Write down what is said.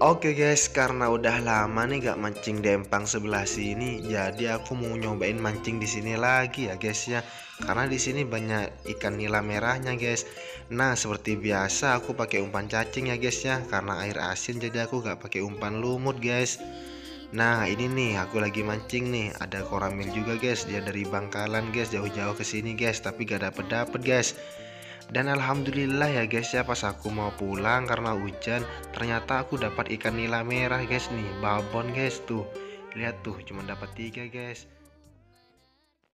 Oke guys, karena udah lama nih gak mancing di empang sebelah sini, jadi aku mau nyobain mancing di sini lagi ya guys ya. Karena di sini banyak ikan nila merahnya guys. Nah, seperti biasa aku pakai umpan cacing ya guys ya, karena air asin jadi aku gak pakai umpan lumut guys. Nah, ini nih aku lagi mancing nih, ada koramil juga guys, dia dari Bangkalan guys, jauh-jauh ke sini guys, tapi gak dapet-dapet guys. Dan alhamdulillah ya guys ya, pas aku mau pulang karena hujan, ternyata aku dapat ikan nila merah guys nih, babon guys tuh. Lihat tuh, cuma dapat 3 guys.